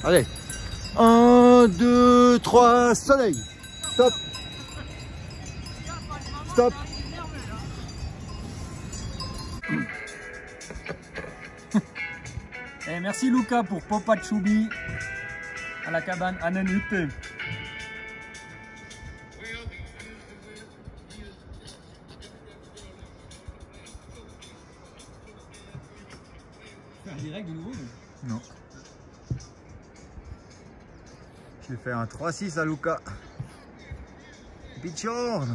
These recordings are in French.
Allez. 1, 2, 3, soleil. Stop. Stop. Et merci Luca pour Popa Choubi à la cabane à Nanute. Faire direct de nouveau? Non. J'ai fait un 3-6 à Luca. Bichorn.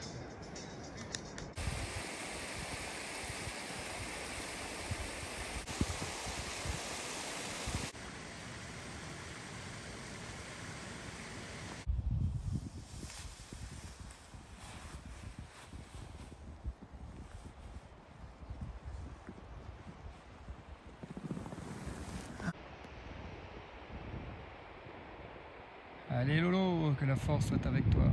Allez Lolo, que la force soit avec toi.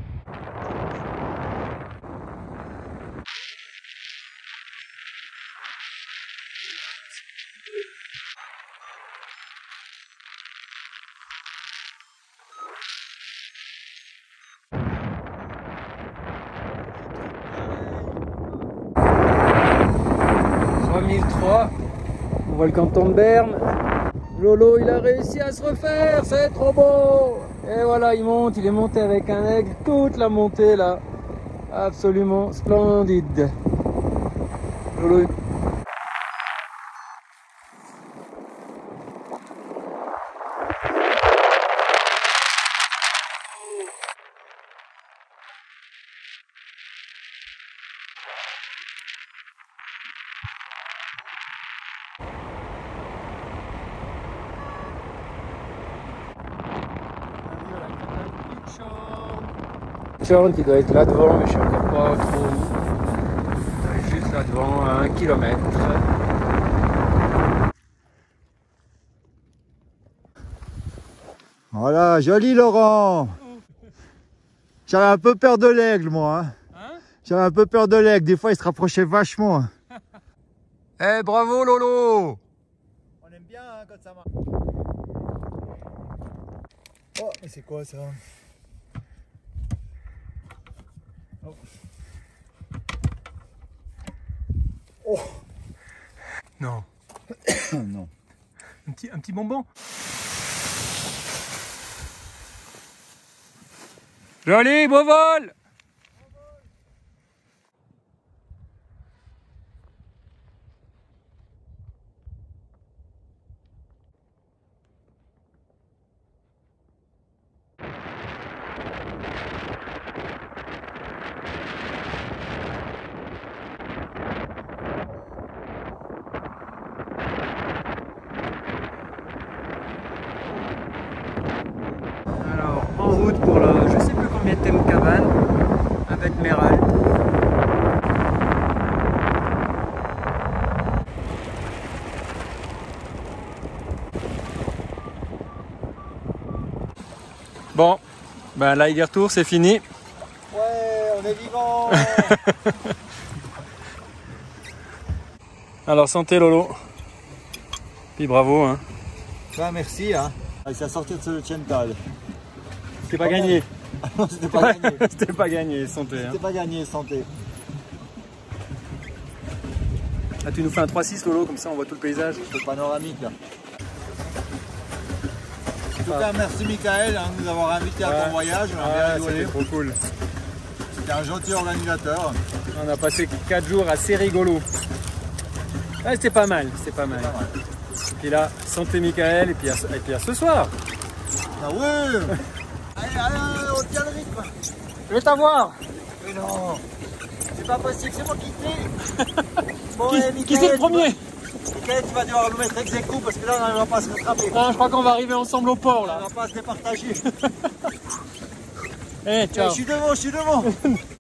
On voit le canton de Berne. Lolo, il a réussi à se refaire, c'est trop beau. Et voilà, il monte, il est monté avec un aigle, toute la montée là. Absolument splendide. Lolo. Bichorn qui doit être là devant, mais je suis encore pas trop où. Juste là devant à 1 km. Voilà, joli Laurent. J'avais un peu peur de l'aigle moi. J'avais un peu peur de l'aigle, des fois il se rapprochait vachement. Eh bravo Lolo. On aime bien hein, quand ça marche. Oh mais c'est quoi ça? Oh. Oh. Non. Non. Un petit bonbon. Joli, beau vol. Alors, en route pour le je sais plus combien de thème cabane avec Méral. Bon, ben l'aller-retour c'est fini. Ouais, on est vivant. Alors santé Lolo. Puis bravo hein. Ouais, merci hein. C'est à sortir de ce Tchental. C'était pas gagné. Non, c'était pas gagné. C'était pas gagné, santé. Hein. C'était pas gagné, santé. Là tu nous fais un 3-6 Lolo, comme ça on voit tout le paysage. C'est panoramique là. En tout cas, merci Michael hein, de nous avoir invités à ton voyage. On a bien rigolé. C'était trop cool. C'était un gentil organisateur. On a passé 4 jours assez rigolo. Ah, c'était pas mal, c'était pas mal. Et puis là, santé Michael, et puis à ce soir. Ah ouais. Allez, on tient le rythme. Je vais t'avoir. Mais non, c'est pas possible, c'est moi qui t'ai. Bon, Qui c'est le premier? Michael, tu vas devoir nous mettre ex aequo parce que là on n'arrivera pas à se rattraper. Non, je crois qu'on va arriver ensemble au port là. On va pas se départager. Eh, ciao. Je suis devant, je suis devant.